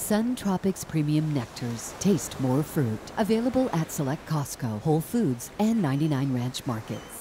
Sun Tropics Premium Nectars. Taste more fruit. Available at select Costco, Whole Foods, and 99 Ranch Markets.